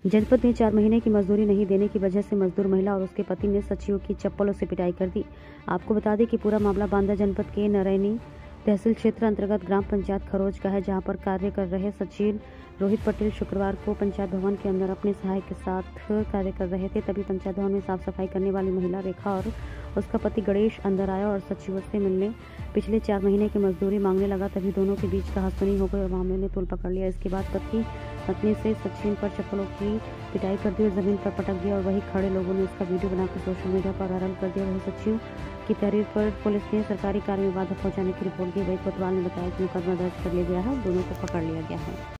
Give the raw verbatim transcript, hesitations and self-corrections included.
जनपद में चार महीने की मजदूरी नहीं देने की वजह से मजदूर महिला और उसके पति ने सचिव की चप्पलों से पिटाई कर दी। आपको बता दें कि पूरा मामला बांदा जनपद के नरैनी तहसील क्षेत्र अंतर्गत ग्राम पंचायत खरोज का है, जहां पर कार्य कर रहे सचिव रोहित पटेल शुक्रवार को पंचायत भवन के अंदर अपने सहायक के साथ कार्य कर रहे थे। तभी पंचायत भवन में साफ सफाई करने वाली महिला रेखा और उसका पति गणेश अंदर आया और सचिव से मिलने पिछले चार महीने की मजदूरी मांगने लगा। तभी दोनों के बीच कहासुनी हो गई और मामले ने तूल पकड़ लिया। इसके बाद पति पत्नी से सचिन पर चप्पलों की पिटाई कर दी और जमीन पर पटक दिया और वही खड़े लोगों ने उसका वीडियो बनाकर सोशल मीडिया पर वायरल कर दिया। वही सचिव की तहरीर पर पुलिस ने सरकारी कार्य में बाधा पहुंचाने की रिपोर्ट दी। वही कोतवाल ने बताया कि मुकदमा दर्ज कर लिया गया है, दोनों को पकड़ लिया गया है।